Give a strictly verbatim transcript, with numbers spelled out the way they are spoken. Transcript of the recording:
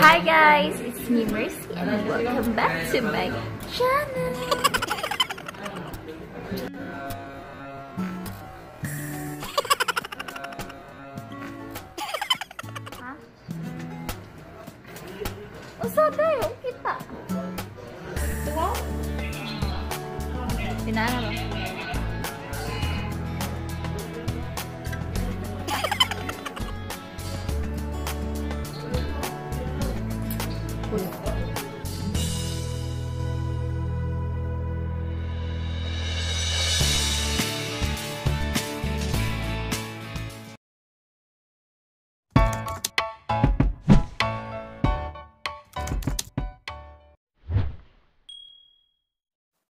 Hi guys, it's me Mercy and welcome back to my channel. Hah? Usa tayo, kita. Pinana ba?